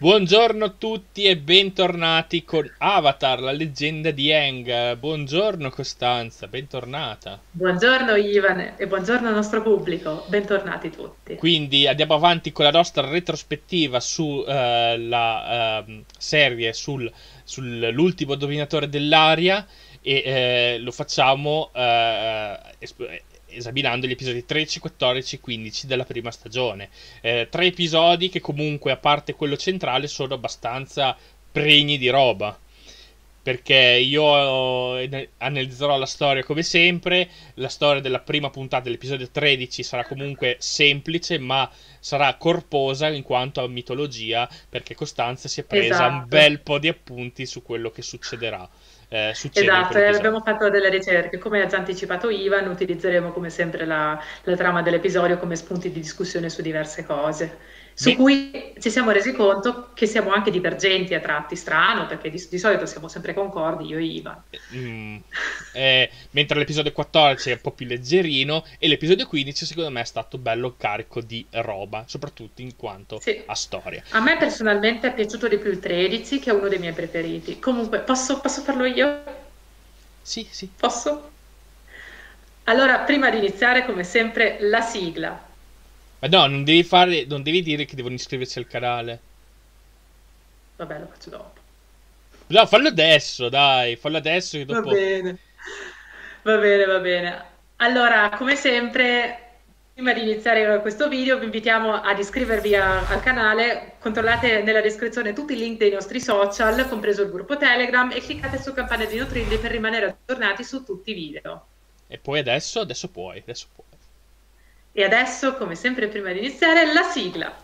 Buongiorno a tutti e bentornati con Avatar, la leggenda di Aang. Buongiorno Costanza, bentornata. Buongiorno Ivan e buongiorno al nostro pubblico, bentornati tutti. Quindi andiamo avanti con la nostra retrospettiva sulla serie sull'ultimo dominatore dell'aria e lo facciamo esaminando gli episodi 13, 14 e 15 della prima stagione. Tre episodi che comunque, a parte quello centrale, sono abbastanza pregni di roba. Perché io analizzerò la storia come sempre. La storia della prima puntata dell'episodio 13 sarà comunque semplice, ma sarà corposa in quanto a mitologia, perché Costanza si è presa un Esatto, bel po' di appunti su quello che succede in esatto, e abbiamo quell'episodio. fatto delle ricerche. Come ha già anticipato Ivan, utilizzeremo come sempre la trama dell'episodio come spunti di discussione su diverse cose, su Beh, cui ci siamo resi conto che siamo anche divergenti a tratti, strano, perché di solito siamo sempre concordi, io e Ivan. mm, mentre l'episodio 14 è un po' più leggerino e l'episodio 15 secondo me è stato bello carico di roba, soprattutto in quanto Sì, a storia. a me personalmente è piaciuto di più il 13, che è uno dei miei preferiti. Comunque, posso farlo io? Sì, sì. Posso? Allora, prima di iniziare, come sempre, la sigla. Ma no, non devi dire che devono iscriversi al canale. Vabbè, lo faccio dopo. No, fallo adesso, dai, fallo adesso che Va dopo... bene. Va bene, va bene. Allora, come sempre, prima di iniziare questo video, vi invitiamo ad iscrivervi al canale. Controllate nella descrizione tutti i link dei nostri social, compreso il gruppo Telegram, e cliccate su campanella di notifiche per rimanere aggiornati su tutti i video. E poi adesso puoi. E adesso, come sempre, prima di iniziare, la sigla.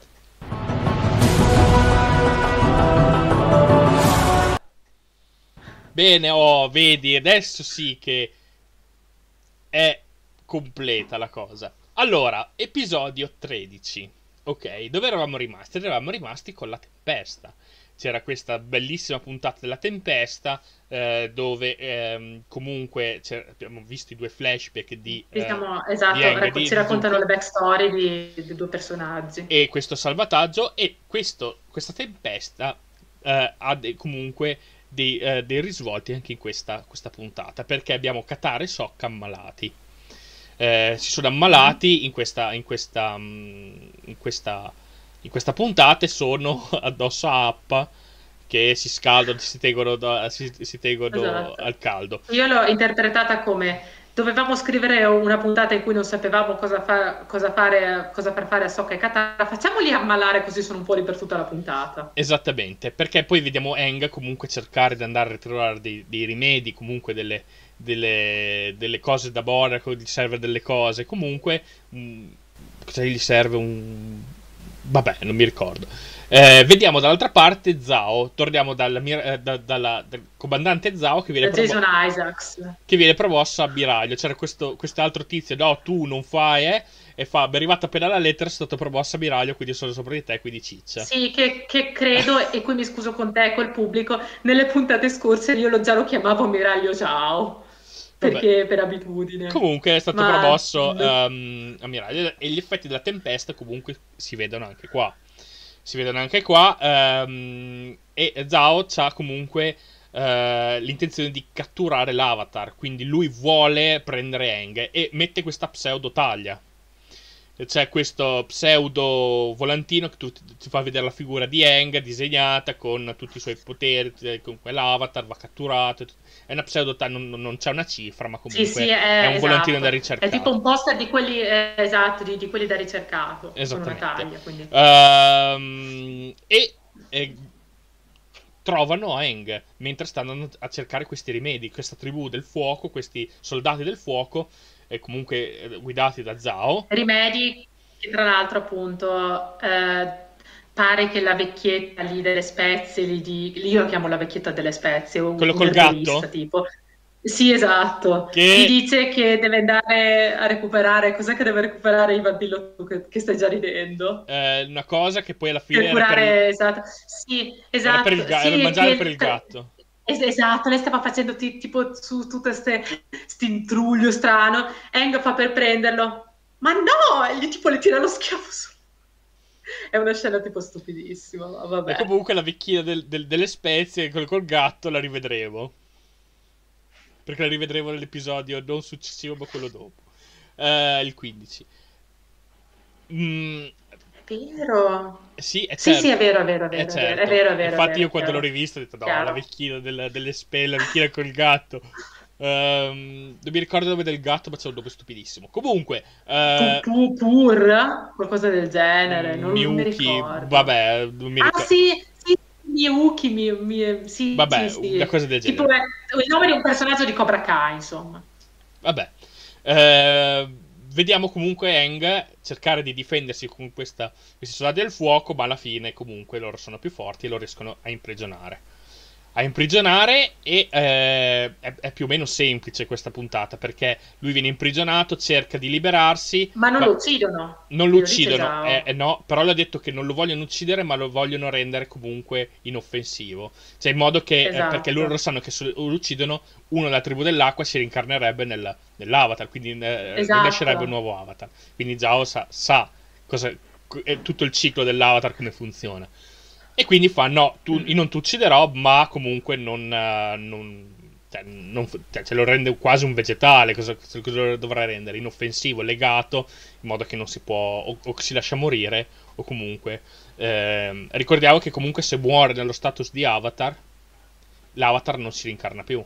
Bene, oh, vedi, adesso sì che è completa la cosa. Allora, episodio 13. Ok, dove eravamo rimasti? Eravamo rimasti con la tempesta. C'era questa bellissima puntata della tempesta dove comunque abbiamo visto i due flashback di Esatto, Aang e ci di raccontano Zuko le backstory di due personaggi. e questo salvataggio e questa tempesta comunque dei risvolti anche in questa puntata perché abbiamo Katara e Sokka ammalati. Si sono Mhm. ammalati in questa puntata e sono addosso a Appa che si scaldano, si tengono Esatto. al caldo. Io l'ho interpretata come dovevamo scrivere una puntata in cui non sapevamo cosa far fare a Sokka e Katara, facciamoli ammalare così sono un po' lì per tutta la puntata. Esattamente, perché poi vediamo Aang comunque cercare di andare a ritrovare dei rimedi, comunque delle cose da Boraco, gli serve delle cose, comunque cosa gli serve un... vabbè, non mi ricordo. Vediamo dall'altra parte Zhao, torniamo dal comandante Zhao Da Jason Isaacs. che viene promosso a ammiraglio. C'era quest'altro tizio, no, tu non fai, e fa, mi è arrivata appena la lettera, sono stato promosso a ammiraglio, quindi sono sopra di te, quindi ciccia. Sì, che credo, e qui mi scuso con te e col pubblico, nelle puntate scorse io già lo chiamavo Ammiraglio Ciao, Vabbè, perché per abitudine. comunque è stato Ma promosso ammiraglio e gli effetti della tempesta comunque si vedono anche qua. Si vedono anche qua e Zhao ha comunque l'intenzione di catturare l'avatar, quindi lui vuole prendere Aang e mette questa pseudo taglia. C'è questo pseudo volantino che ti fa vedere la figura di Aang disegnata con tutti i suoi poteri, con quell'avatar, va catturato. È una pseudo taglia, non c'è una cifra, ma sì, sì, comunque è un volantino da esatto. È tipo ricercato. un poster di quelli, esatto, di quelli da ricercato, con una Esattamente. taglia, quindi. E trovano Aang mentre stanno a cercare questi rimedi, questa tribù del fuoco, questi soldati del fuoco, comunque guidati da Zhao. Rimedi, che tra l'altro appunto pare che la vecchietta lì delle spezie, lì io la chiamo la vecchietta delle spezie, Quello un col erborista gatto? tipo. Sì, esatto. Gli Che dice che deve andare a recuperare, cos'è che deve recuperare Ivan Dillo tu che stai già ridendo? una cosa che poi alla fine Per curare, esatto. Sì, esatto. era il Sì, mangiare per il gatto. esatto, lei stava facendo tipo su tutto intruglio strano. Aang fa per prenderlo. Ma no! E gli tipo le tira lo schiaffo su. È una scena tipo stupidissima, ma E vabbè. comunque la vecchina delle spezie col gatto la rivedremo. Perché la rivedremo nell'episodio non successivo, ma quello dopo. Il 15. Mm, Vero? sì, è Sì, sì, certo. è vero, è vero, è È vero, è vero, è certo. vero, è vero, è Infatti vero, io è quando l'ho chiaro. rivista ho detto no, la Chiaro. vecchina delle spelle, la vecchina col gatto. Non mi ricordo il nome del gatto, ma c'è un nome stupidissimo. Comunque, Pur, qualcosa del genere, non mi Miyuki, ricordo. vabbè, non mi Ah ricordo. sì, sì, Miyuki, sì, sì, Vabbè, una sì. cosa del Tipo genere. è il nome di un personaggio di Cobra Kai, insomma. Vabbè. Vediamo comunque Aang cercare di difendersi con questi soldati del fuoco, ma alla fine comunque loro sono più forti e lo riescono a imprigionare. E è più o meno semplice questa puntata perché lui viene imprigionato, cerca di liberarsi, Ma non ma lo uccidono, non lo glielo dice uccidono, Zhao. no, però le ha detto che non lo vogliono uccidere, ma lo vogliono rendere comunque inoffensivo. Cioè, in modo che, perché loro Esatto, sanno che se lo uccidono, uno della tribù dell'acqua si rincarnerebbe nell'avatar, quindi rinascerebbe un esatto. nuovo avatar. Quindi Zhao sa cosa, è tutto il ciclo dell'avatar come funziona. E quindi fa: no, io non ti ucciderò, ma comunque cioè, lo rende quasi un vegetale. Cosa lo dovrà rendere? Inoffensivo, legato, in modo che non si può, o si lascia morire, o comunque. Ricordiamo che comunque se muore nello status di avatar, l'avatar non si rincarna più.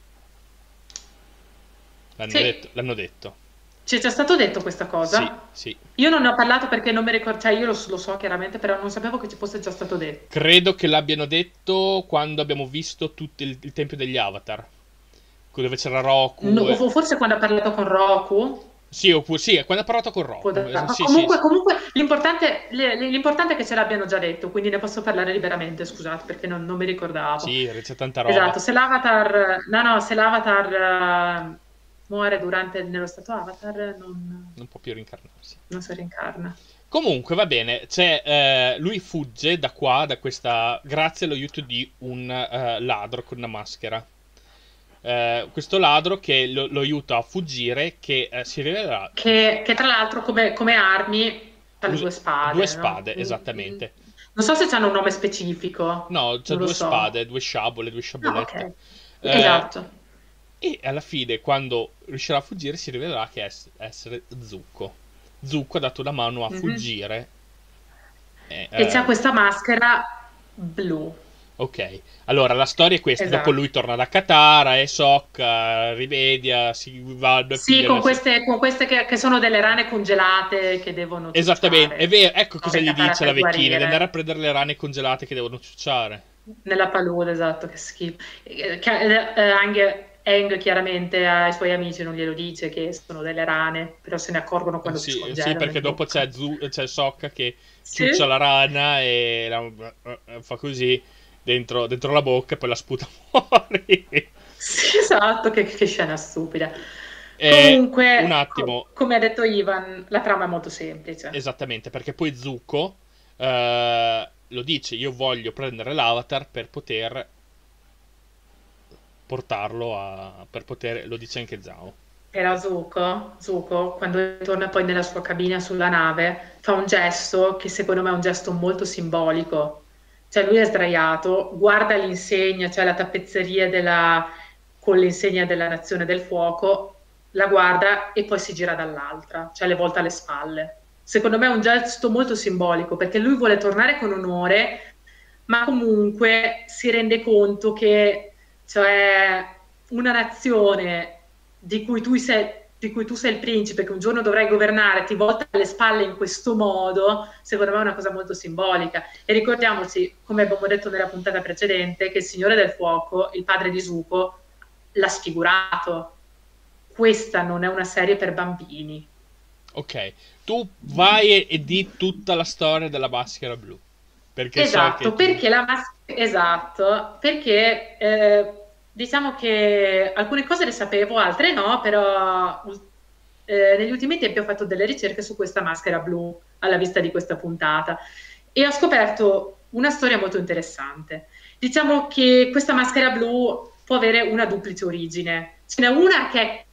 L'hanno Sì, detto, l'hanno detto. ci è già stato detto questa Sì, cosa? sì. Io non ne ho parlato perché non mi ricordo, cioè io lo so chiaramente, però non sapevo che ci fosse già stato detto. Credo che l'abbiano detto quando abbiamo visto tutto il Tempio degli Avatar. Dove c'era Roku. O forse quando ha parlato con Roku. Sì, oppure sì, quando ha parlato con Roku. Ma Sì, sì, sì. comunque l'importante è che ce l'abbiano già detto, quindi ne posso parlare liberamente, scusate, perché non mi ricordavo. Sì, c'è tanta roba. Esatto, se l'avatar, no, no, se l'avatar muore nello stato avatar, Non può più rincarnarsi. non si rincarna. Comunque, va bene. Lui fugge da qua, da questa. Grazie all'aiuto di un ladro con una maschera. Questo ladro che lo aiuta a fuggire, che si rivelerà. Che tra l'altro come armi ha le Usa due due spade, no? spade, esattamente. Non so se hanno un nome specifico, No, c'ha non lo due so. spade, due sciabole, due Ah, sciabolette. ok. Eh, Esatto. e alla fine, quando riuscirà a fuggire, si rivelerà che essere Zuko. Zuko ha dato una mano a Mhm. fuggire. E, E c'ha questa maschera blu. ok, allora la storia è questa. Dopo Esatto. lui torna da Katara e Sokka, rivedia, si vanno e Sì, pigliano. con queste che sono delle rane congelate che devono Esattamente, è ciucciare, vero. Ecco no, cosa per gli Katara dice la per vecchina: di andare a guarire. prendere le rane congelate che devono ciucciare. Nella palude, esatto, che schifo. Anche Aang chiaramente ai suoi amici non glielo dice che sono delle rane, però se ne accorgono quando si Sì, sì, scongelano perché in dopo bocca. c'è Sokka che Sì, ciuccia la rana e fa così dentro la bocca e poi la sputa fuori. sì, esatto, che scena stupida. Un Comunque, attimo, come ha detto Ivan, la trama è molto semplice. esattamente, perché poi Zuko lo dice: io voglio prendere l'avatar per poter portarlo per poter, lo dice anche Zhao. Era Zuko, quando torna poi nella sua cabina sulla nave, fa un gesto che secondo me è un gesto molto simbolico. Cioè lui è sdraiato, guarda l'insegna, cioè la tappezzeria con l'insegna della Nazione del Fuoco, la guarda e poi si gira dall'altra, cioè le volta alle spalle. Secondo me è un gesto molto simbolico perché lui vuole tornare con onore, ma comunque si rende conto che cioè, una nazione di cui tu sei il principe, che un giorno dovrai governare, ti volta alle spalle in questo modo, secondo me è una cosa molto simbolica. E ricordiamoci, come abbiamo detto nella puntata precedente, che il Signore del Fuoco, il padre di Zuko, l'ha sfigurato. Questa non è una serie per bambini. Ok, tu vai e di tutta la storia della maschera blu. Perché so che Esatto, tu. perché esatto, perché diciamo che alcune cose le sapevo, altre no, però negli ultimi tempi ho fatto delle ricerche su questa maschera blu alla vista di questa puntata e ho scoperto una storia molto interessante. Diciamo che questa maschera blu può avere una duplice origine. Ce n'è una che è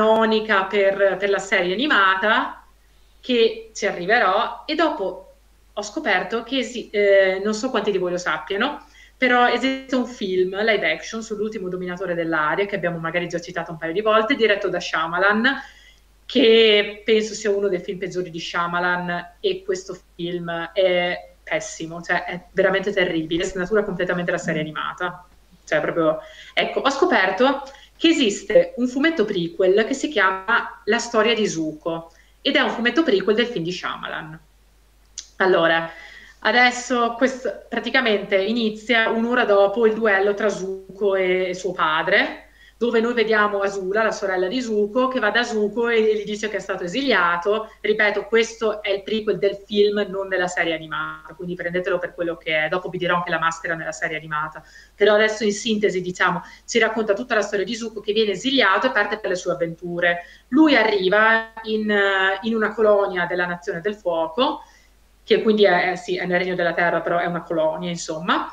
canonica per la serie animata, che ci arriverò, e dopo ho scoperto che non so quanti di voi lo sappiano, però esiste un film live action sull'ultimo dominatore dell'aria, che abbiamo magari già citato un paio di volte, diretto da Shyamalan, che penso sia uno dei film peggiori di Shyamalan, e questo film è pessimo, cioè è veramente terribile, snatura completamente la serie animata. Cioè proprio, ecco, ho scoperto che esiste un fumetto prequel che si chiama La storia di Zuko, ed è un fumetto prequel del film di Shyamalan. Allora, adesso praticamente inizia un'ora dopo il duello tra Zuko e suo padre, dove noi vediamo Azula, la sorella di Zuko, che va da Zuko e gli dice che è stato esiliato. Ripeto, questo è il prequel del film, non della serie animata, quindi prendetelo per quello che è. Dopo vi dirò anche la maschera nella serie animata. Però adesso in sintesi, diciamo, ci racconta tutta la storia di Zuko che viene esiliato e parte per le sue avventure. Lui arriva in una colonia della Nazione del Fuoco, che quindi sì, è nel Regno della Terra, però è una colonia, insomma,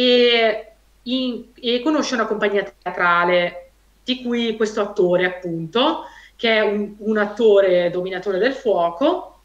e conosce una compagnia teatrale di cui questo attore, appunto, che è un attore dominatore del fuoco,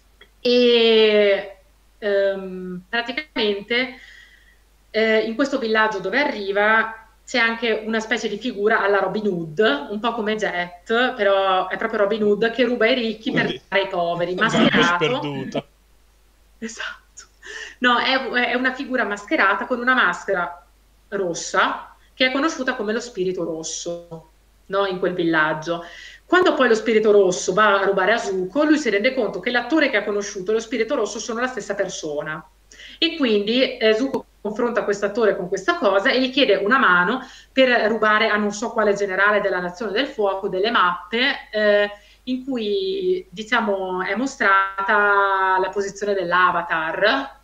e praticamente in questo villaggio dove arriva c'è anche una specie di figura alla Robin Hood, un po' come Jet, però è proprio Robin Hood che ruba ai ricchi per dare ai poveri, mascherato. Sperduta. Esatto. No, è una figura mascherata con una maschera rossa che è conosciuta come lo spirito rosso, no? In quel villaggio. Quando poi lo spirito rosso va a rubare a Zuko, lui si rende conto che l'attore che ha conosciuto e lo spirito rosso sono la stessa persona. E quindi Zuko confronta questo attore con questa cosa e gli chiede una mano per rubare a non so quale generale della Nazione del Fuoco delle mappe in cui, diciamo, è mostrata la posizione dell'avatar,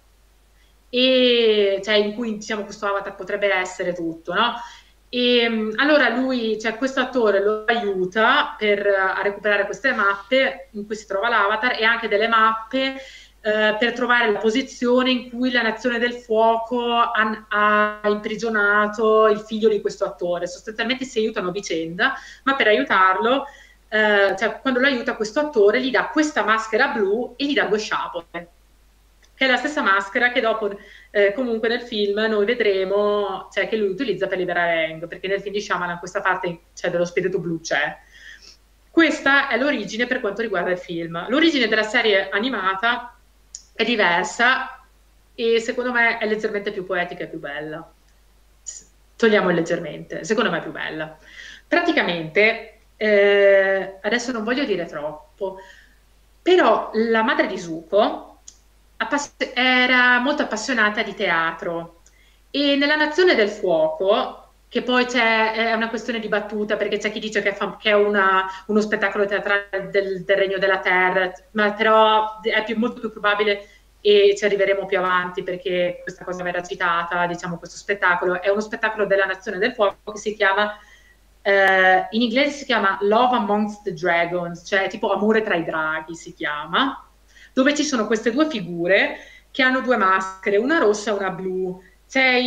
e cioè in cui, diciamo, questo avatar potrebbe essere tutto, no? E allora lui, cioè questo attore lo aiuta a recuperare queste mappe in cui si trova l'avatar, e anche delle mappe per trovare la posizione in cui la Nazione del Fuoco ha imprigionato il figlio di questo attore. Sostanzialmente si aiutano a vicenda, ma per aiutarlo, cioè quando lo aiuta questo attore gli dà questa maschera blu e gli dà 2 sciapole, che è la stessa maschera che dopo comunque nel film noi vedremo, cioè, che lui utilizza per liberare Aang, perché nel film di Shyamalan questa parte, cioè, dello spirito blu c'è. Questa è l'origine per quanto riguarda il film. L'origine della serie animata è diversa e secondo me è leggermente più poetica e più bella. Togliamo il leggermente, secondo me è più bella. Praticamente, adesso non voglio dire troppo, però la madre di Zuko era molto appassionata di teatro, e nella Nazione del Fuoco, che poi è una questione dibattuta, perché c'è chi dice che è uno spettacolo teatrale del Regno della Terra, ma però è molto più probabile, e ci arriveremo più avanti perché questa cosa verrà citata, diciamo, questo spettacolo è uno spettacolo della Nazione del Fuoco che si chiama, in inglese si chiama Love Amongst the Dragons, cioè tipo amore tra i draghi si chiama, dove ci sono queste 2 figure che hanno 2 maschere, una rossa e una blu. C'è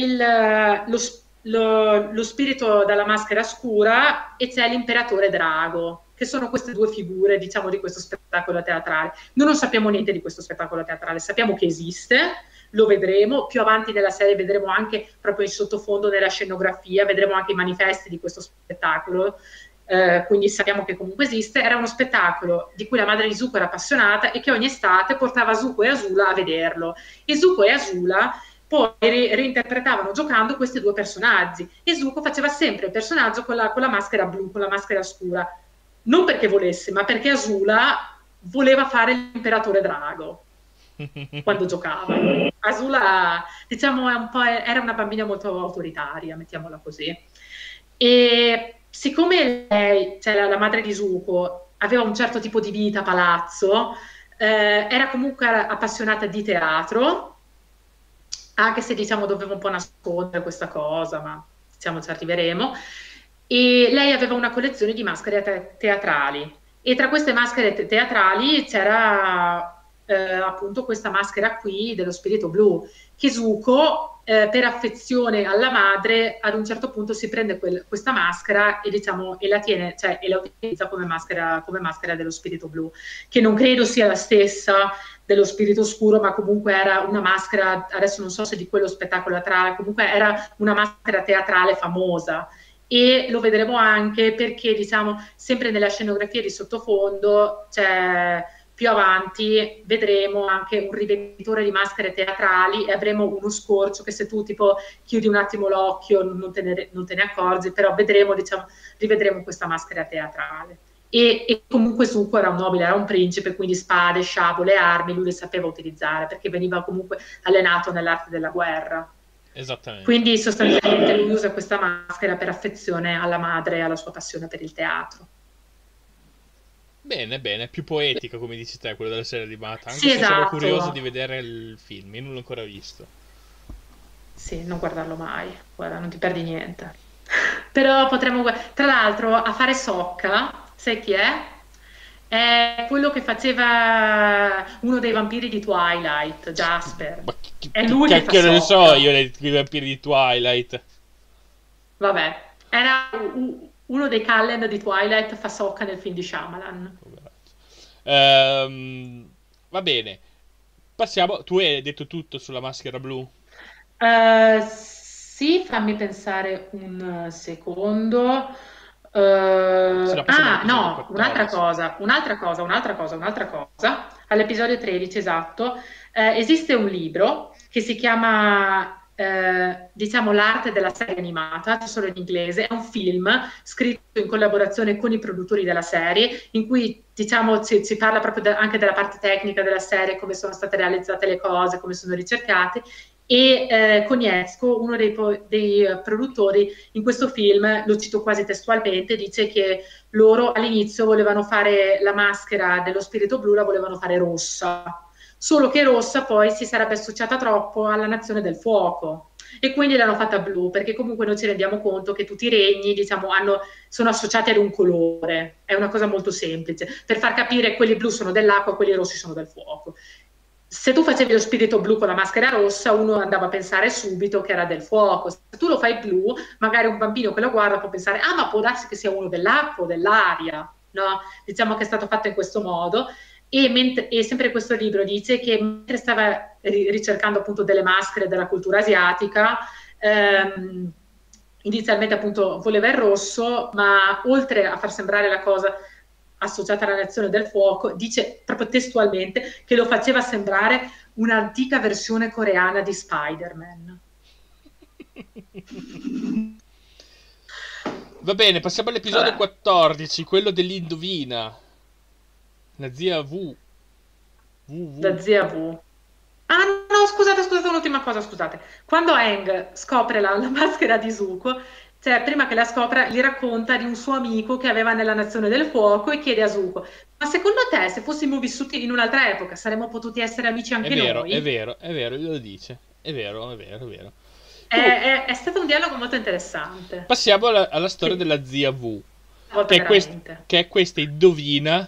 lo spirito dalla maschera scura e c'è l'imperatore drago, che sono queste 2 figure, diciamo, di questo spettacolo teatrale. Noi non sappiamo niente di questo spettacolo teatrale, sappiamo che esiste, lo vedremo, più avanti nella serie vedremo anche proprio in sottofondo nella scenografia, vedremo anche i manifesti di questo spettacolo, quindi sappiamo che comunque esiste. Era uno spettacolo di cui la madre di Zuko era appassionata e che ogni estate portava Zuko e Azula a vederlo, e Zuko e Azula poi reinterpretavano giocando questi 2 personaggi, e Zuko faceva sempre il personaggio con la maschera blu, con la maschera scura, non perché volesse, ma perché Azula voleva fare l'imperatore drago quando giocava. Azula, diciamo, era una bambina molto autoritaria, mettiamola così, e siccome lei, cioè la madre di Zuko, aveva un certo tipo di vita a palazzo, era comunque appassionata di teatro, anche se, diciamo, doveva un po' nascondere questa cosa, ma, diciamo, ci arriveremo. E lei aveva una collezione di maschere teatrali, e tra queste maschere teatrali c'era appunto questa maschera qui dello spirito blu, che Zuko per affezione alla madre ad un certo punto si prende questa maschera e diciamo e la tiene, cioè e la utilizza come maschera dello spirito blu, che non credo sia la stessa dello spirito oscuro, ma comunque era una maschera, adesso non so se di quello spettacolo teatrale, comunque era una maschera teatrale famosa. E lo vedremo anche perché, diciamo, sempre nella scenografia di sottofondo, cioè, più avanti vedremo anche un rivenditore di maschere teatrali e avremo uno scorcio che se tu tipo chiudi un attimo l'occhio non te ne accorgi, però vedremo, diciamo, rivedremo questa maschera teatrale. E comunque Zuko era un nobile, era un principe, quindi spade, sciabole, armi, lui le sapeva utilizzare perché veniva comunque allenato nell'arte della guerra. Esattamente. Quindi sostanzialmente lui usa questa maschera per affezione alla madre e alla sua passione per il teatro. Bene, bene, più poetica come dici te, quello della serie animata, anche Sì, se sono esatto. curioso di vedere il film, io non l'ho ancora visto. Sì, non guardarlo mai, guarda, non ti perdi niente. Però potremmo, tra l'altro, a fare Sokka, sai chi è? È quello che faceva uno dei vampiri di Twilight, Jasper. Ma È lui che fa cacchio ne so Sokka. io dei vampiri di Twilight. Vabbè, era uno dei Cullen di Twilight, fa Sokka nel film di Shyamalan. Va bene, passiamo, tu hai detto tutto sulla maschera blu? Sì, fammi pensare un secondo. Se no passiamo all'episodio No, 14. un'altra cosa. All'episodio 13, esatto. Esiste un libro che si chiama, diciamo, L'arte della serie animata, c'è solo in inglese. È un film scritto in collaborazione con i produttori della serie, in cui, diciamo, si parla proprio anche della parte tecnica della serie, come sono state realizzate le cose, come sono ricercate e Konietzko, uno dei produttori, in questo film, lo cito quasi testualmente, dice che loro all'inizio volevano fare la maschera dello spirito blu, la volevano fare rossa, solo che rossa poi si sarebbe associata troppo alla nazione del fuoco e quindi l'hanno fatta blu, perché comunque noi ci rendiamo conto che tutti i regni, diciamo, sono associati ad un colore, è una cosa molto semplice, per far capire quelli blu sono dell'acqua, quelli rossi sono del fuoco. Se tu facevi lo spirito blu con la maschera rossa, uno andava a pensare subito che era del fuoco. Se tu lo fai blu, magari un bambino che lo guarda può pensare, ah, ma può darsi che sia uno dell'acqua o dell'aria, no? Diciamo che è stato fatto in questo modo. E sempre questo libro dice che mentre stava ricercando appunto delle maschere della cultura asiatica, inizialmente appunto voleva il rosso, ma oltre a far sembrare la cosa associata alla nazione del fuoco, dice proprio testualmente che lo faceva sembrare un'antica versione coreana di Spider-Man. Va bene, passiamo all'episodio 14, quello dell'indovina. La zia V. La zia V. Ah no, scusate, un'ultima cosa, scusate. Quando Aang scopre la maschera di Zuko, cioè prima che la scopra, gli racconta di un suo amico che aveva nella Nazione del Fuoco e chiede a Zuko, ma secondo te se fossimo vissuti in un'altra epoca saremmo potuti essere amici anche noi? È vero, glielo dice. È vero, è vero, è vero. È stato un dialogo molto interessante. Passiamo alla storia della zia V, Volta che è questa indovina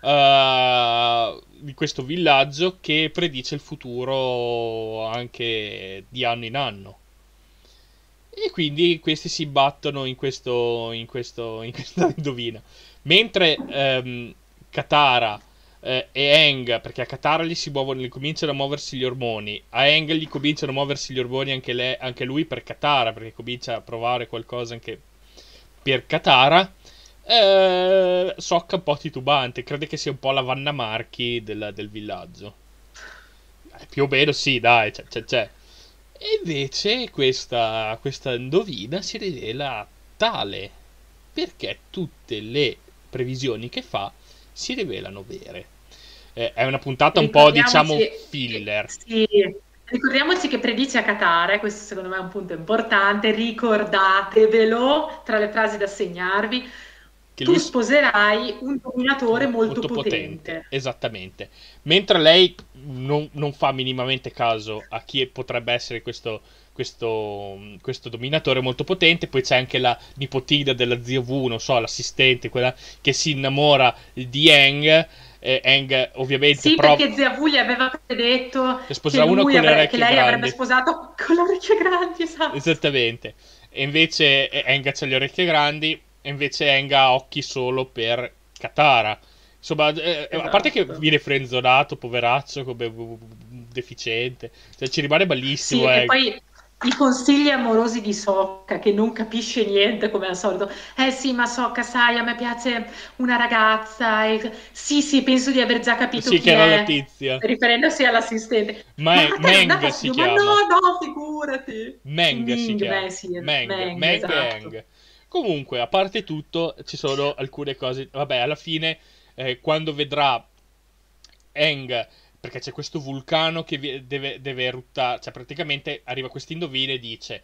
di questo villaggio che predice il futuro anche di anno in anno. E quindi questi si battono in questa indovina. Mentre Katara e Aang, perché a Katara gli cominciano a muoversi gli ormoni, a Aang gli cominciano a muoversi gli ormoni anche lui per Katara, perché comincia a provare qualcosa anche per Katara. Sokka un po' titubante, crede che sia un po' la Vanna Marchi del villaggio. Più o meno sì, dai, c'è. E invece questa indovina si rivela tale, perché tutte le previsioni che fa si rivelano vere. È una puntata un po', diciamo, filler. Sì, ricordiamoci che predice a Katara, questo secondo me è un punto importante, ricordatevelo tra le frasi da segnarvi. Tu sposerai un dominatore molto potente. Esattamente. Mentre lei non fa minimamente caso a chi potrebbe essere questo dominatore molto potente. Poi c'è anche la nipotina della zia V, non so, l'assistente, quella che si innamora di Aang. Aang ovviamente Sì, perché zia Vu gli aveva detto che che sposerà uno con le che orecchie lei avrebbe grandi. sposato con le orecchie grandi, esatto. Esattamente. E invece Aang ha le orecchie grandi, e invece Aang ha occhi solo per Katara. Insomma, a parte che Esatto. viene frenzonato, poveraccio, come deficiente. Cioè, ci rimane Sì, malissimo, e Aang. poi i consigli amorosi di Sokka che non capisce niente come al solito. Eh sì, ma Sokka, sai, a me piace una ragazza. Sì, sì, penso di aver già capito Sì, che chi era la è, tizia. riferendosi all'assistente. Ma te non dà Meng si fastidio? Ma no, chiama. no, figurati. Meng si Ming, chiama. beh, sì, Meng, Meng, Meng e esatto. Eng. Comunque, a parte tutto, ci sono alcune cose. Vabbè, alla fine, quando vedrà Eng, perché c'è questo vulcano che deve eruttare, cioè praticamente arriva questo indovino e dice: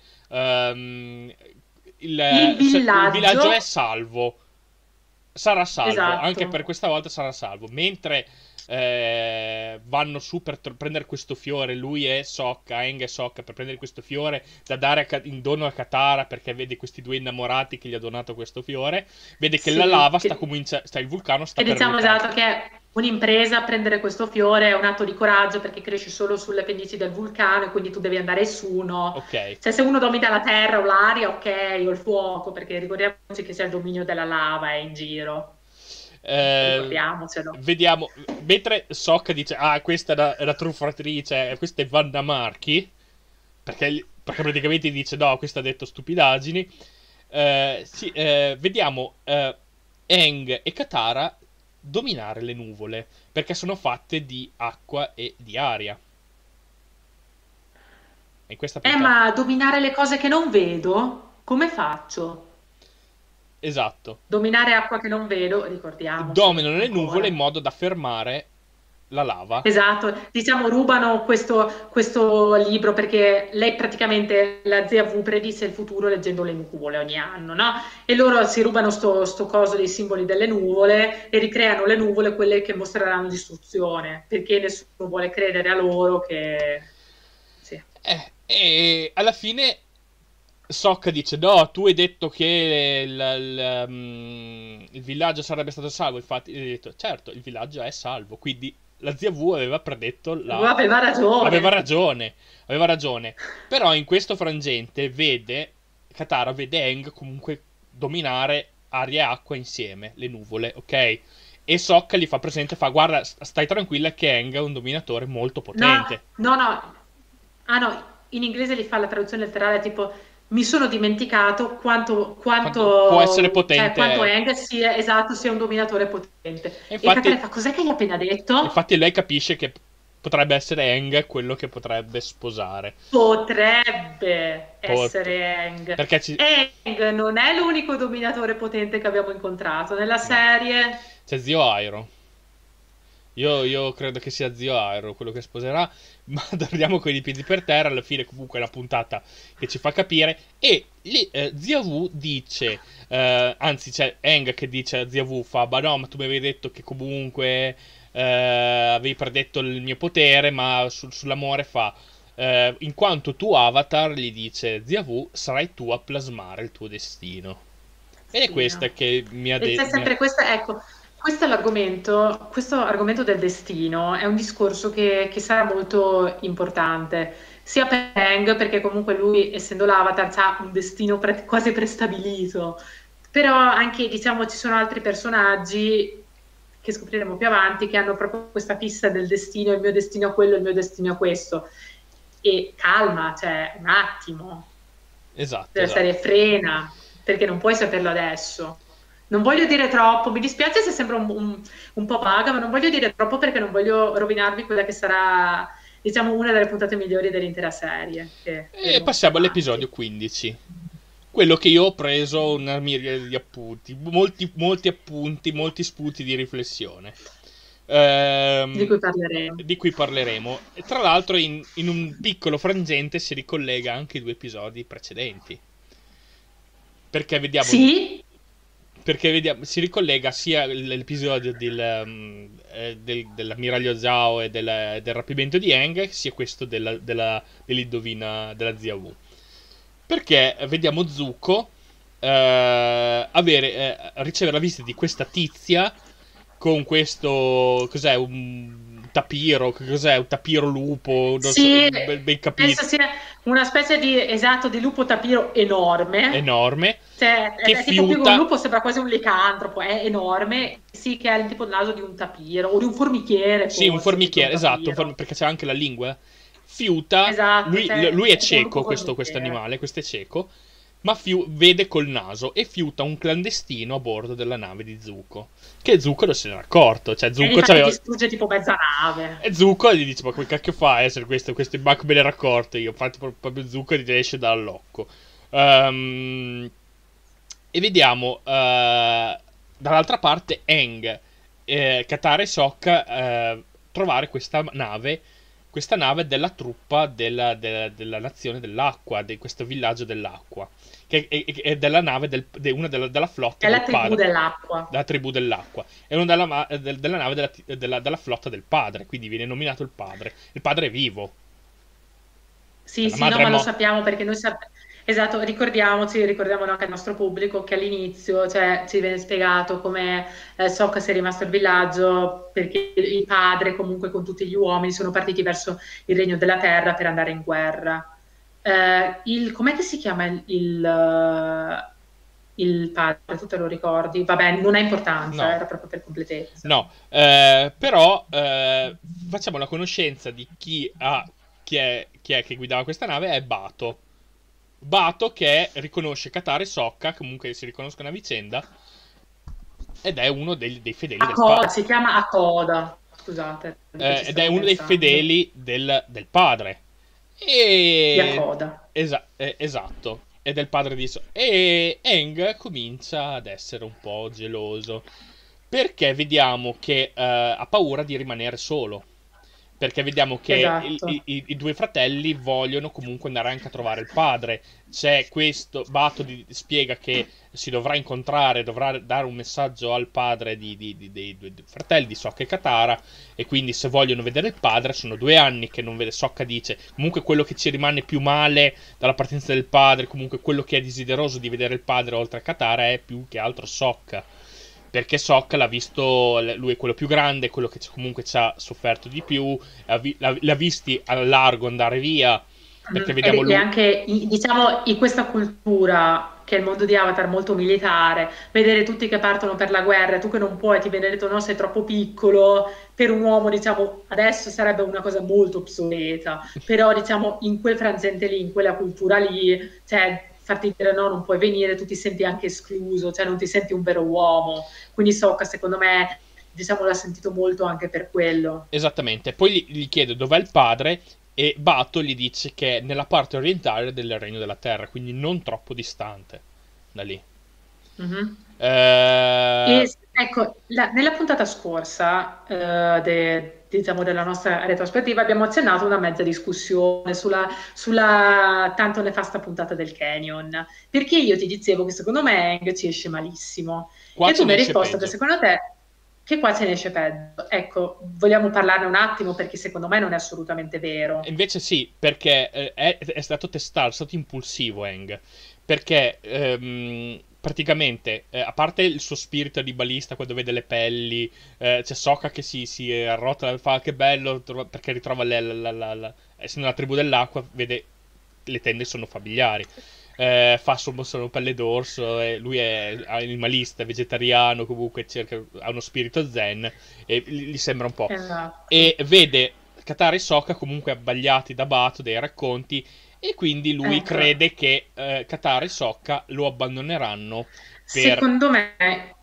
Il il villaggio è villaggio, salvo, sarà salvo, anche per esatto. questa volta sarà salvo. Mentre vanno su per prendere questo fiore, lui e Sokka, Aang e Sokka, per prendere questo fiore da dare in dono a Katara, perché vede questi due innamorati che gli ha donato questo fiore, vede che la Sì, lava il vulcano sta che per diciamo eruttare. esatto che è un'impresa prendere questo fiore, è un atto di coraggio perché cresce solo sulle pendici del vulcano e quindi tu devi andare su, no? Ok. Cioè se uno domina la terra o l'aria, ok, o il fuoco, perché ricordiamoci che c'è il dominio della lava è in giro, Eh, ricordiamocelo. vediamo, mentre Sokka dice: Ah, questa è la truffatrice, questa è Vanna Marchi. Perché praticamente dice: No, questa ha detto stupidaggini. Sì, vediamo Aang e Katara dominare le nuvole. Perché sono fatte di acqua e di aria. E in questa puntata. Ma dominare le cose che non vedo, come faccio? Esatto. Dominare acqua che non vedo, ricordiamocelo Dominano le nuvole in ancora. modo da fermare la lava. Esatto, diciamo rubano questo libro perché lei praticamente, la zia V predisse il futuro leggendo le nuvole ogni anno, no? E loro si rubano sto coso dei simboli delle nuvole e ricreano le nuvole quelle che mostreranno distruzione, perché nessuno vuole credere a loro che... Sì. E alla fine Sokka dice: No, tu hai detto che il villaggio sarebbe stato salvo. Infatti, hai detto: Certo, il villaggio è salvo. Quindi la zia V aveva predetto Aveva aveva ragione. ragione. Aveva ragione. Però in questo frangente Katara vede Aang comunque dominare aria e acqua insieme, le nuvole, ok? E Sokka gli fa presente, fa: Guarda, stai tranquilla che Aang è un dominatore molto No, potente. no, no. Ah no, in inglese li fa la traduzione letterale tipo mi sono dimenticato Può essere cioè, quanto potente. Aang sia, esatto, sia un dominatore potente. E E Katara infatti, fa, cos'è che gli ha appena detto? infatti lei capisce che potrebbe essere Aang quello che potrebbe sposare. Potrebbe Pot- essere Aang. Perché Aang non è l'unico dominatore potente che abbiamo incontrato nella no, serie. c'è zio Iroh. Io credo che sia zio Iroh quello che sposerà, ma torniamo con i piedi per terra. Alla fine, comunque, è una puntata che ci fa capire. E lì, zia Wu dice, anzi, c'è Aang che dice a zia Wu: Fa, ma no, ma tu mi avevi detto che comunque avevi predetto il mio potere, ma sull'amore fa. In quanto tu avatar, gli dice zia Wu, sarai tu a plasmare il tuo destino. Ed è Sì, questa no. che mi ha E c'è detto. sempre questa, ecco, questo argomento del destino è un discorso che sarà molto importante, sia per Aang, perché comunque lui, essendo l'avatar, ha un destino quasi prestabilito, però anche, diciamo, ci sono altri personaggi che scopriremo più avanti che hanno proprio questa fissa del destino, il mio destino è quello, il mio destino è questo. E calma, cioè, un attimo Esatto, della serie esatto. frena, perché non puoi saperlo adesso. Non voglio dire troppo, mi dispiace se sembra un po' vaga, ma non voglio dire troppo perché non voglio rovinarvi quella che sarà, diciamo, una delle puntate migliori dell'intera serie, che E vedremo più passiamo avanti. all'episodio 15. Quello che io ho preso una miriade di appunti, molti appunti, molti spunti di riflessione. Di Ehm, cui parleremo. di cui parleremo. E tra l'altro, in un piccolo frangente si ricollega anche i due episodi precedenti. Perché vediamo Sì, si ricollega sia l'episodio dell'ammiraglio Zhao e del rapimento di Aang, sia questo dell'indovina della zia Wu. Perché vediamo Zuko ricevere la visita di questa tizia con questo, cos'è, un tapiro, che cos'è, un tapiro lupo, non so, Sì, ben penso capito, sia una specie di, esatto, di lupo tapiro enorme. enorme, Cioè, che è tipo più che un fiuta, lupo, sembra quasi un licantropo, è enorme. Sì, che ha il tipo il naso di un tapiro, o di un formichiere sì, un forse, più che un formichiere, esatto, tapiro. perché c'ha anche la lingua, fiuta, Esatto, cioè, lui è è tipo un lupo cieco, questo formichiere. animale, questo è cieco, ma vede col naso e fiuta un clandestino a bordo della nave di Zuko, che Zuko non se n'era accorto, cioè E Zuko infatti c'aveva... distrugge tipo mezza nave. E Zuko gli dice: ma come cacchio fa a essere questo bug me l'era accorto io. Infatti, proprio Zuko gli esce dall'occo. Ehm, e vediamo dall'altra parte Aang, Katara e Sokka trovare questa nave della truppa della nazione dell'acqua, di questo villaggio dell'acqua, che è della nave della flotta È del la tribù padre, dell'acqua. della tribù dell'acqua, è una della nave della flotta del padre, quindi viene nominato il padre è vivo, Sì, la sì, no, madre è ma lo morta. sappiamo perché noi sappiamo. Esatto, ricordiamoci, ricordiamolo anche al nostro pubblico che all'inizio, cioè, ci viene spiegato come Sokka sia rimasto al villaggio perché il padre, comunque con tutti gli uomini, sono partiti verso il Regno della Terra per andare in guerra. Com'è che si chiama il padre? Tu te lo ricordi? Vabbè, non ha importanza, No. era proprio per completezza. No, però facciamo la conoscenza di chi è che guidava questa nave, è Bato. Bato che riconosce Katara e Sokka, comunque si riconoscono a vicenda, ed è uno dei fedeli del padre. Si chiama Akoda, scusate, che ci Ed è stavo uno dei pensando. fedeli del padre. Di E... Akoda. esatto. È del padre di E Aang comincia ad essere un po' geloso. Perché vediamo che ha paura di rimanere solo. Perché vediamo che Esatto. i due fratelli vogliono comunque andare anche a trovare il padre. C'è questo, Bato spiega che si dovrà incontrare, dovrà dare un messaggio al padre dei due fratelli, di Sokka e Katara, e quindi se vogliono vedere il padre, sono 2 anni che non vede. Sokka dice, comunque quello che ci rimane più male dalla partenza del padre, comunque quello che è desideroso di vedere il padre oltre a Katara è più che altro Sokka. Perché Sokka l'ha visto, lui è quello più grande, quello che comunque ci ha sofferto di più, l'ha visti a largo andare via, perché vediamo E lui... anche, diciamo, in questa cultura, che è il mondo di Avatar molto militare, vedere tutti che partono per la guerra, tu che non puoi, ti viene detto no, sei troppo piccolo, per un uomo, diciamo, adesso sarebbe una cosa molto obsoleta, però, diciamo, in quel frangente lì, in quella cultura lì, cioè, farti dire no, non puoi venire, tu ti senti anche escluso, cioè non ti senti un vero uomo. Quindi Sokka, secondo me, diciamo, l'ha sentito molto anche per quello. Esattamente. Poi gli chiede dov'è il padre e Bato gli dice che è nella parte orientale del Regno della Terra, quindi non troppo distante da lì. Mhm. Eh, E ecco, nella puntata scorsa, diciamo della nostra retrospettiva, abbiamo accennato una mezza discussione sulla tanto nefasta puntata del Canyon, perché io ti dicevo che secondo me Aang ci esce malissimo qua e tu ce mi ne hai esce risposto che peggio. secondo te che qua ce ne esce peggio. Ecco, vogliamo parlarne un attimo perché secondo me non è assolutamente E vero. invece sì, perché è stato testato, è stato impulsivo Aang, perché praticamente, a parte il suo spirito animalista quando vede le pelli, c'è Sokka che si arrotola e fa che bello, perché ritrova essendo una tribù dell'acqua, vede le tende sono familiari. Fa sono pelle d'orso, e lui è animalista, vegetariano, comunque ha uno spirito zen e gli sembra un po'. Esatto. E vede Katara e Sokka comunque abbagliati da Bato dei racconti, e quindi lui Ecco. crede che Katara e Sokka lo abbandoneranno per... Secondo me,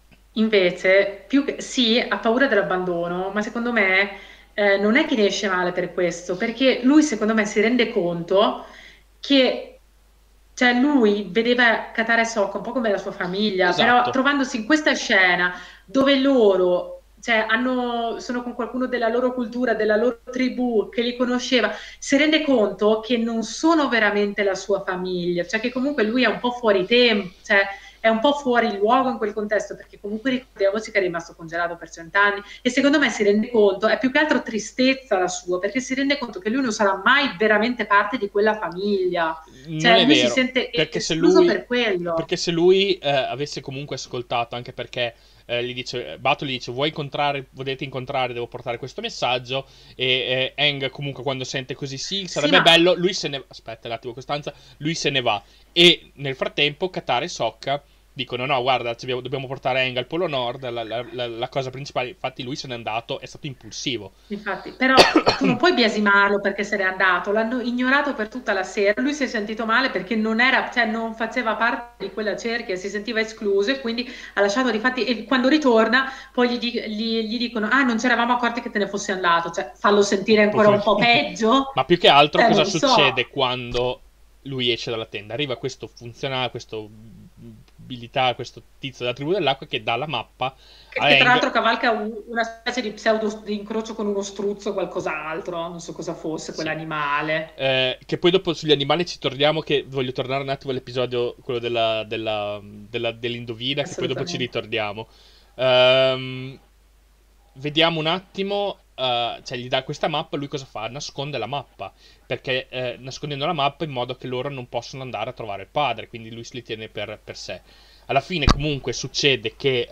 invece, più che sì, ha paura dell'abbandono, ma secondo me non è che ne esce male per questo, perché lui, secondo me, si rende conto che cioè, lui vedeva Katara e Sokka un po' come la sua famiglia, però Esatto, trovandosi in questa scena dove loro cioè, sono con qualcuno della loro cultura, della loro tribù che li conosceva, si rende conto che non sono veramente la sua famiglia, cioè che comunque lui è un po' fuori tempo, cioè è un po' fuori luogo in quel contesto, perché comunque ricordiamoci che è rimasto congelato per 100 anni e secondo me si rende conto, è più che altro tristezza la sua, perché si rende conto che lui non sarà mai veramente parte di quella famiglia, non cioè è lui si vero, sente perché se escluso lui, per quello. avesse comunque ascoltato, anche perché Bato gli dice volete incontrare, devo portare questo messaggio, e Aang comunque quando sente così sì, Sì, sarebbe ma bello, lui se ne... Aspetta un attimo, Costanza, lui se ne va, e nel frattempo Katara e Sokka dicono no, guarda, dobbiamo portare Aang al Polo Nord, la cosa principale, infatti lui se n'è andato, è stato impulsivo. infatti, però tu non puoi biasimarlo perché se n'è andato, l'hanno ignorato per tutta la sera, lui si è sentito male perché non era, cioè non faceva parte di quella cerchia, si sentiva escluso e quindi ha lasciato difatti, e quando ritorna poi gli dicono, ah non ci eravamo accorti che te ne fossi andato, cioè fallo sentire ancora un po' peggio, Ma più che altro cosa non so. succede quando lui esce dalla tenda? Arriva questo funzionario, questo abilità, questo tizio della tribù dell'acqua che dà la mappa a Che tra Aang. l'altro cavalca una specie di pseudo di incrocio con uno struzzo o qualcos'altro, non so cosa fosse Sì. quell'animale. Che poi dopo sugli animali ci torniamo, che voglio tornare un attimo all'episodio, quello dell'Indovina, che poi dopo ci Assolutamente. ritorniamo. Ehm, Vediamo un attimo, cioè gli dà questa mappa, lui cosa fa? Nasconde la mappa, perché nascondendo la mappa in modo che loro non possono andare a trovare il padre, quindi lui se li tiene per sé. Alla fine comunque succede che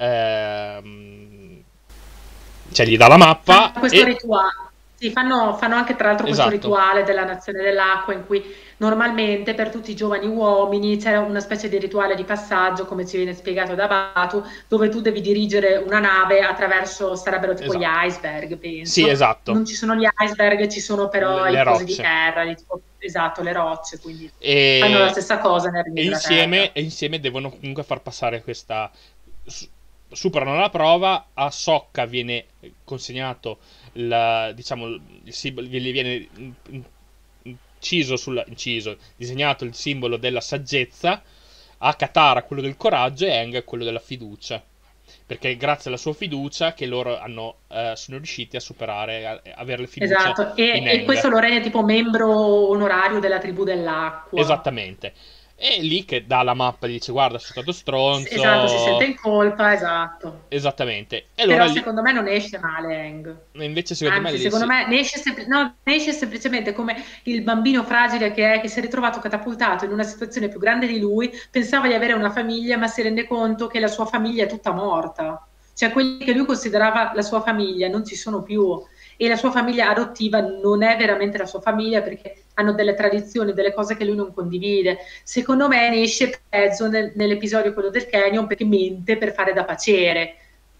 cioè gli dà la Fanno mappa questo e... rituale, sì, fanno anche tra l'altro questo Esatto. rituale della nazione dell'acqua in cui normalmente per tutti i giovani uomini c'è una specie di rituale di passaggio, come ci viene spiegato da Batu, dove tu devi dirigere una nave attraverso, sarebbero tipo gli Esatto. iceberg, Sì, penso. esatto. Non ci sono gli iceberg, ci sono però i Le cosi di rocce. terra, esatto, le rocce, quindi fanno la E, stessa cosa nel Regno e della insieme, Terra. e insieme devono comunque far passare questa... su- Superano la prova, a Sokka viene consegnato diciamo, il simbolo, gli viene disegnato il simbolo della saggezza, a Katara quello del coraggio e Aang quello della fiducia. Perché è grazie alla sua fiducia che loro sono riusciti a superare, avere fiducia Esatto, in e Aang. questo lo rende tipo membro onorario della tribù dell'acqua. Esattamente. E lì che dà la mappa e dice guarda, sono stato Esatto, si sente stronzo. in colpa, esatto. Esattamente. E allora Però lì, secondo me non esce male Aang. invece secondo me Anzi, lì secondo sì. me no, ne esce semplicemente come il bambino fragile che è, che si è ritrovato catapultato in una situazione più grande di lui, pensava di avere una famiglia, ma si rende conto che la sua famiglia è tutta morta. Cioè, quelli che lui considerava la sua famiglia non ci sono più. E la sua famiglia adottiva non è veramente la sua famiglia perché hanno delle tradizioni, delle cose che lui non condivide. Secondo me ne esce peggio nell'episodio quello del Canyon perché mente per fare da paciere.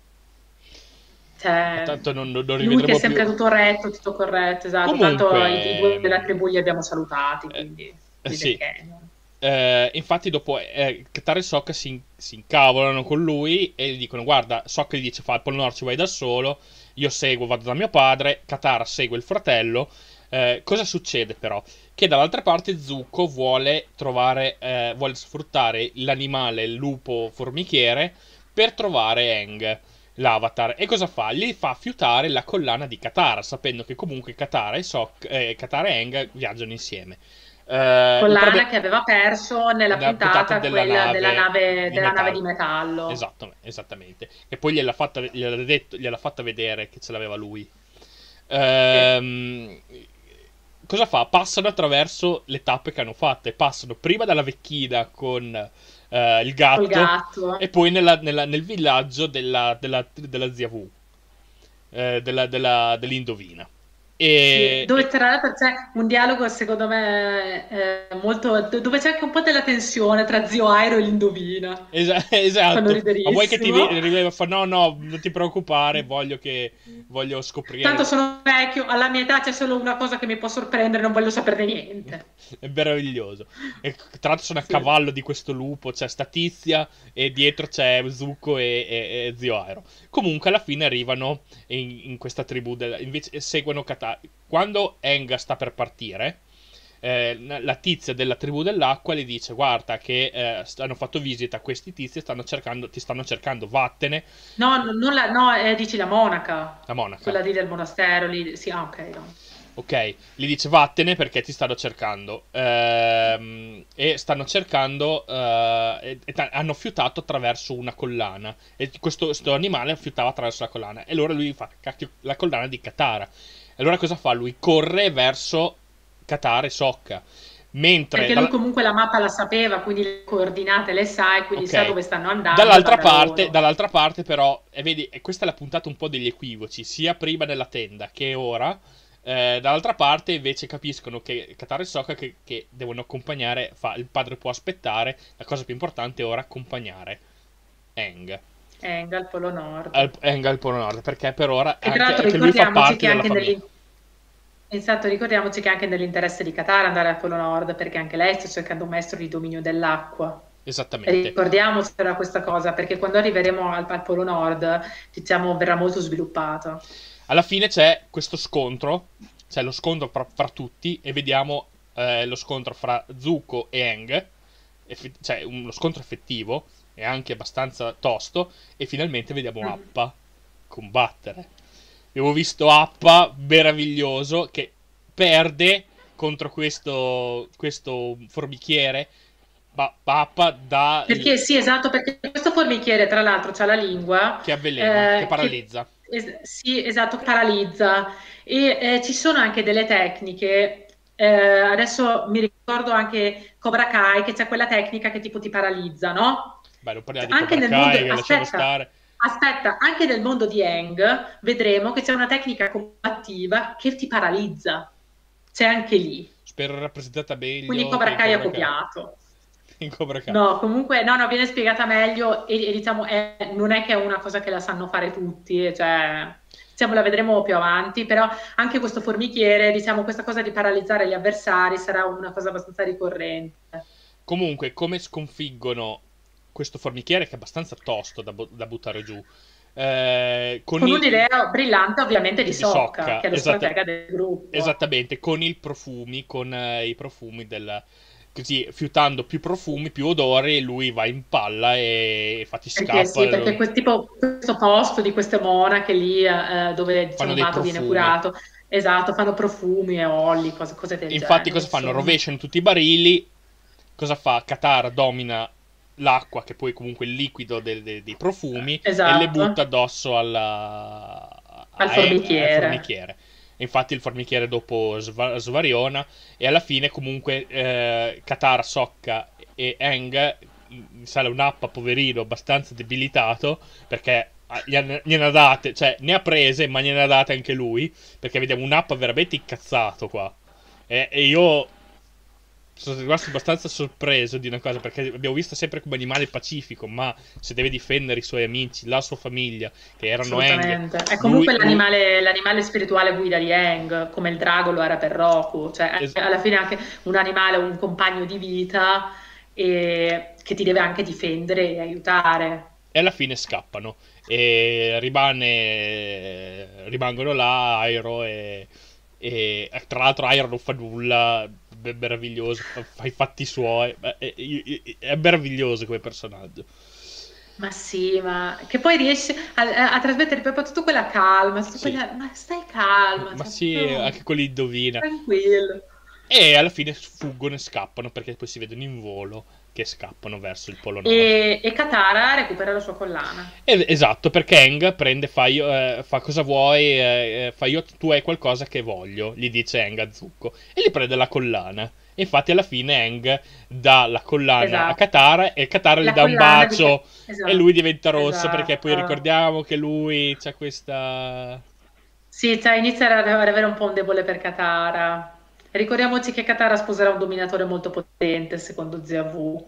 Ma Cioè, tanto non lui che è rivedremo sempre più. tutto retto, tutto corretto, esatto. Comunque, Tanto i due della tribù li abbiamo salutati, quindi quelli del sì. Canyon. Infatti dopo Katara e Sokka si incavolano con lui e gli dicono guarda, Sokka gli dice fa il Polo Nord ci vai da solo, io seguo, vado da mio padre, Katara segue il fratello. Cosa succede però? Che dall'altra parte Zuko vuole sfruttare l'animale, il lupo formichiere, per trovare Aang, l'avatar. E cosa fa? Gli fa fiutare la collana di Katara, sapendo che comunque Katara e Aang viaggiano insieme. Il Collana problema che aveva perso nella nella puntata puntata della quella nave di della nave metallo. di metallo. Esatto, esattamente. E poi gliel'ha fatta vedere che ce l'aveva lui. Sì. Ehm, Cosa fa? Passano attraverso le tappe che hanno fatte. Passano prima dalla vecchina con il Col gatto gatto. e poi nel villaggio della zia V, dell'Indovina. Sì, E, dove e- tra l'altro c'è un dialogo secondo me molto, dove c'è anche un po' della tensione tra Zio Airo e l'Indovina. Fanno esatto. Ma vuoi che ti riderissimo. fa? No, no, non ti preoccupare, voglio Tanto scoprire. sono vecchio, alla mia età c'è solo una cosa che mi può sorprendere, non voglio saperne niente. È meraviglioso. E tra l'altro sono a Sì. cavallo di questo lupo. C'è sta tizia e dietro c'è Zuko e Zio Aero. Comunque alla fine arrivano in questa tribù. Invece seguono Katara. Quando Aang sta per partire, la tizia della tribù dell'acqua gli dice: guarda, che hanno fatto visita a questi tizi, ti stanno cercando, vattene. No, non no, dici la monaca, La monaca. quella lì del monastero, lì. Sì, ah, ok, no. Ok, gli dice vattene perché ti stanno cercando. E stanno cercando. Hanno fiutato attraverso una collana. E questo animale fiutava attraverso la collana. E allora lui fa cacchio, la collana di Katara. E allora cosa fa? Lui corre verso Katara e Sokka. Mentre Perché lui comunque la mappa la sapeva, quindi le coordinate le sa e quindi sa ok, dove stanno andando e va da loro. dall'altra parte però, e vedi, e questa è la puntata un po' degli equivoci, sia prima nella tenda che ora. Dall'altra parte invece capiscono che Katara e Sokka che devono accompagnare, il padre può aspettare, la cosa più importante è ora accompagnare Aang. Aang al Polo Nord. Aang al Polo Nord, perché per ora E tra l'altro anche lui fa ricordiamoci parte che della anche famiglia. esatto, ricordiamoci che è anche nell'interesse di Katara andare al Polo Nord, perché anche lei sta cercando un maestro di dominio dell'acqua. E Esattamente. ricordiamocela questa cosa, perché quando arriveremo al Polo Nord, diciamo, verrà molto sviluppato. Alla fine c'è questo scontro, c'è lo scontro fra tutti e vediamo lo scontro fra Zuko e Aang, cioè lo scontro effettivo e anche abbastanza tosto e finalmente vediamo Mm. Appa combattere. Abbiamo visto Appa meraviglioso che perde contro questo formichiere, ma Appa dà Perché sì, esatto, perché questo formichiere, tra l'altro, c'ha la lingua che avvelena, che che paralizza. sì, esatto, paralizza. E ci sono anche delle tecniche. Adesso mi ricordo anche Cobra Kai, che c'è quella tecnica che tipo ti paralizza, no? Beh, non parliamo di Anche Cobra nel mondo, Kai, che lasciamo stare. aspetta, anche nel mondo di Aang vedremo che c'è una tecnica combattiva che ti paralizza. C'è anche lì. Spero rappresentata Quindi meglio che Cobra in Kai ha Cobra Kai. copiato. In Cobra Kai. No, comunque, no, no, viene spiegata meglio e diciamo, non è che è una cosa che la sanno fare tutti, cioè, diciamo, la vedremo più avanti, però anche questo formichiere, diciamo, questa cosa di paralizzare gli avversari sarà una cosa abbastanza ricorrente. Comunque, come sconfiggono questo formichiere che è abbastanza tosto da buttare giù? Con Con il un'idea brillante, ovviamente, di di Sokka, Socca, che è lo stratega del gruppo. esattamente, con il profumi, con i profumi del così fiutando più profumi, più odori, lui va in palla e infatti Perché scappa. sì, perché questo posto di queste monache lì, dove Fanno diciamo dei Mato viene profumi. curato, esatto, fanno profumi e olli, cose del Infatti genere, cosa fanno? insomma. Rovesciano tutti i barili. Cosa fa? Katara domina l'acqua, che poi comunque è il liquido dei profumi, e le Esatto, butta addosso al al formichiere. formichiere. E infatti il formichiere dopo svariona e alla fine comunque Katara, Sokka e Aang sale un Appa poverino abbastanza debilitato perché gliene ha date, cioè ne ha prese ma gliene ha date anche lui perché vediamo un Appa veramente incazzato qua e io sono rimasto abbastanza sorpreso di una cosa perché abbiamo visto sempre come animale pacifico, ma se deve difendere i suoi amici, la sua famiglia, che erano Aang, Assolutamente. È lui, comunque l'animale spirituale guida di Aang, come il drago lo era per Roku, cioè es- è alla fine anche un animale, un compagno di vita e che ti deve anche difendere e aiutare. e alla fine scappano e rimangono là Airo e tra l'altro Airo non fa nulla, è meraviglioso, fa i fatti suoi, è meraviglioso come personaggio. Ma sì, ma che poi riesce a trasmettere proprio tutta quella calma, Sì, ma stai calma, ma cioè sì, proprio anche quelli indovina. tranquillo. E alla fine sfuggono e scappano perché poi si vedono in volo che scappano verso il Polo Nord. E Katara recupera la sua collana. Esatto, perché Aang prende, fa cosa vuoi, fa io, tu hai qualcosa che voglio, gli dice Aang a Zuko, e gli prende la collana. E infatti alla fine Aang dà la collana a Esatto. Katara e Katara gli La dà un collana di... bacio e Esatto. lui diventa rosso perché poi Esatto. ricordiamo che lui c'ha questa... Sì, cioè, inizia ad avere un po' un debole per Katara. Ricordiamoci che Katara sposerà un dominatore molto potente, secondo Zia V.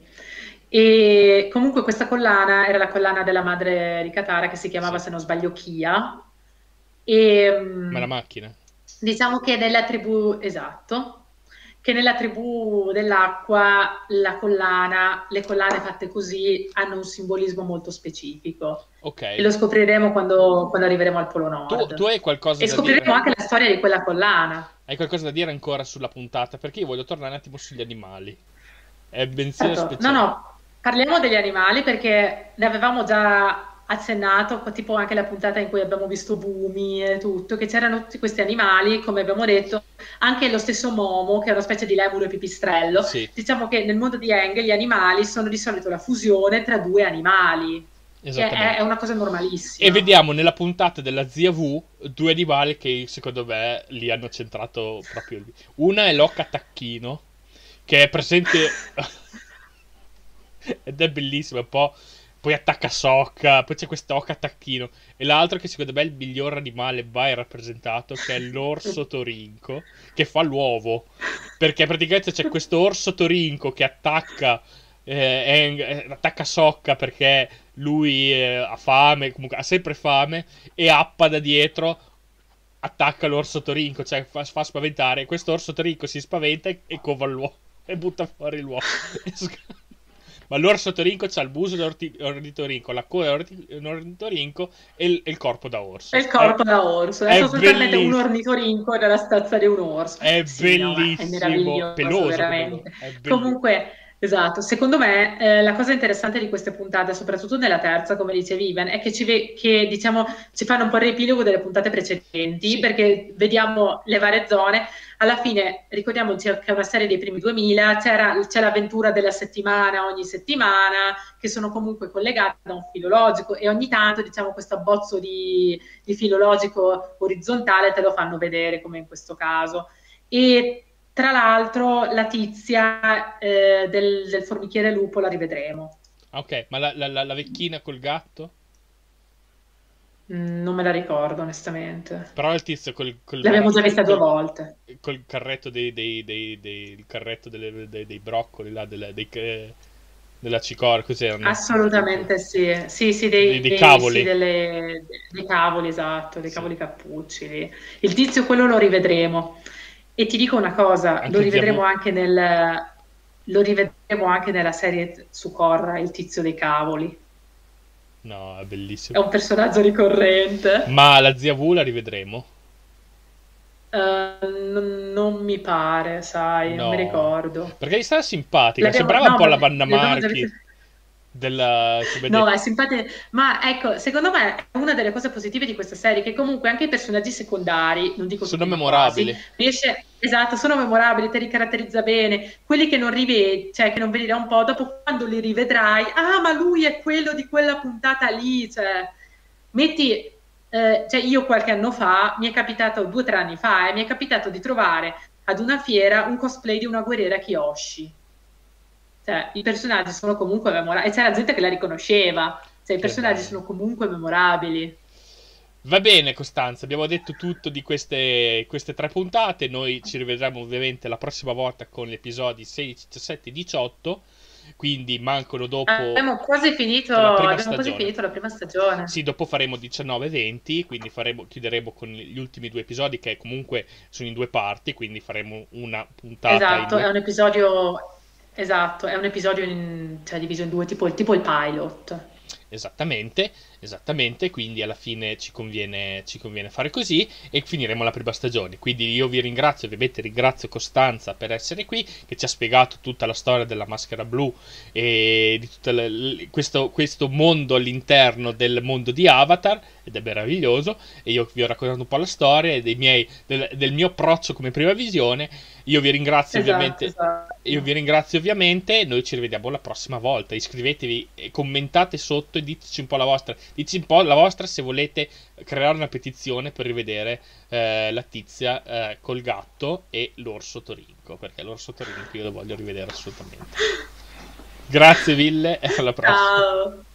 E comunque questa collana era la collana della madre di Katara che si chiamava, Sì, se non sbaglio, Kia. E ma la macchina. diciamo che nella tribù, esatto, che nella tribù dell'acqua la collana, le collane fatte così hanno un simbolismo molto specifico. Ok, E lo scopriremo quando arriveremo al Polo tu Nord. hai qualcosa E da scopriremo dire? anche la storia di quella collana. Hai qualcosa da dire ancora sulla puntata? Perché io voglio tornare un attimo sugli animali. È benzina Certo, no, speciale. no, parliamo degli animali perché ne avevamo già accennato, tipo anche la puntata in cui abbiamo visto Bumi e tutto, che c'erano tutti questi animali, come abbiamo detto, anche lo stesso Momo, che è una specie di lemure pipistrello. Sì, Diciamo che nel mondo di Aang gli animali sono di solito la fusione tra due animali, che è esattamente. una cosa E normalissima. vediamo nella puntata della zia V due animali che secondo me li hanno centrato proprio lì. Una è l'oca tacchino, che è presente ed è bellissimo. Poi attacca Sokka, poi c'è questo Oca attacchino. E l'altro che secondo me è il miglior animale mai rappresentato, che è l'orso torinco, che fa l'uovo. Perché praticamente c'è questo orso torinco che attacca, attacca Sokka perché lui ha fame, comunque ha sempre fame, e Appa da dietro attacca l'orso torinco, cioè fa spaventare. Questo orso torinco si spaventa e cova l'uovo e butta fuori l'uovo. Ma l'orso torinco c'ha il muso dell'ornitorinco, la coda dell'ornitorinco e il corpo da orso. È il corpo da orso, è È sostanzialmente un bellissimo. ornitorinco nella stazza di un orso. È Sì, no, ma è bellissimo. meraviglioso, Peloso come loro. veramente. È bellissimo. Comunque, esatto, secondo me la cosa interessante di queste puntate, soprattutto nella terza, come dicevi Ivan, è che che, diciamo, ci fanno un po' il riepilogo delle puntate precedenti, Sì, perché vediamo le varie zone. Alla fine ricordiamoci che è una serie dei primi 2000, c'è l'avventura della settimana ogni settimana, che sono comunque collegate da un filologico, e ogni tanto, diciamo, questo abbozzo di filologico orizzontale te lo fanno vedere, come in questo caso. E tra l'altro la tizia del formichiere lupo la rivedremo. ok, ma la vecchina col gatto? Non me la ricordo onestamente. Però il tizio L'abbiamo già vista 2 volte. col carretto il carretto dei broccoli là, della cicoria, cos'erano? Assolutamente sì. Sì, sì, Dei sì, cavoli. dei cavoli, esatto, dei Sì. cavoli cappucci lì. Il tizio quello lo rivedremo. E ti dico una cosa, Anche lo rivedremo anche nella serie su Korra, il tizio dei cavoli. No, è È bellissimo. un personaggio ricorrente. Ma la zia V la rivedremo? Non mi pare, sai, non mi No. ricordo. Perché gli stava simpatica. Sembrava un No, po' ma la Vanna l'abbiamo già vista. Marchi della... come No, detto. è simpatica, ma ecco, secondo me è una delle cose positive di questa serie, che comunque anche i personaggi secondari, non dico Sono tutti, ma quasi, memorabili. esatto, sono memorabili, te li caratterizza bene, quelli che non rivedi, cioè che non vedi da un po', dopo quando li rivedrai, ah, ma lui è quello di quella puntata lì, cioè, metti, cioè io qualche anno fa, mi è capitato, 2 o 3 anni fa, mi è capitato di trovare ad una fiera un cosplay di una guerriera Kyoshi. Cioè, i personaggi sono comunque memorabili, e c'era gente che la riconosceva, cioè, i Che personaggi bello. sono comunque memorabili. Va bene, Costanza, abbiamo detto tutto di queste 3 puntate. Noi ci rivedremo ovviamente la prossima volta con gli episodi 16, 17 e 18. Quindi mancano dopo la prima Abbiamo quasi stagione. finito la prima stagione. Sì, dopo faremo 19 e 20, quindi chiuderemo con gli ultimi 2 episodi che comunque sono in 2 parti, quindi faremo una puntata in Esatto, due. è un episodio, esatto, è un episodio cioè, diviso in due, tipo il pilot. Esattamente, esattamente, quindi alla fine ci conviene fare così e finiremo la prima stagione. Quindi io vi ringrazio, ovviamente ringrazio Costanza per essere qui, che ci ha spiegato tutta la storia della maschera blu e di tutto questo mondo all'interno del mondo di Avatar, ed è meraviglioso. E io vi ho raccontato un po' la storia e del mio approccio come prima visione. Io vi ringrazio Esatto, ovviamente. Io vi esatto. ringrazio ovviamente, noi ci rivediamo la prossima volta. Iscrivetevi e commentate sotto e diteci un po' la vostra. Diteci un po' la vostra se volete creare una petizione per rivedere la tizia col gatto e l'orso torinco. Perché l'orso torinco io lo voglio rivedere assolutamente. Grazie mille e alla prossima. Ciao.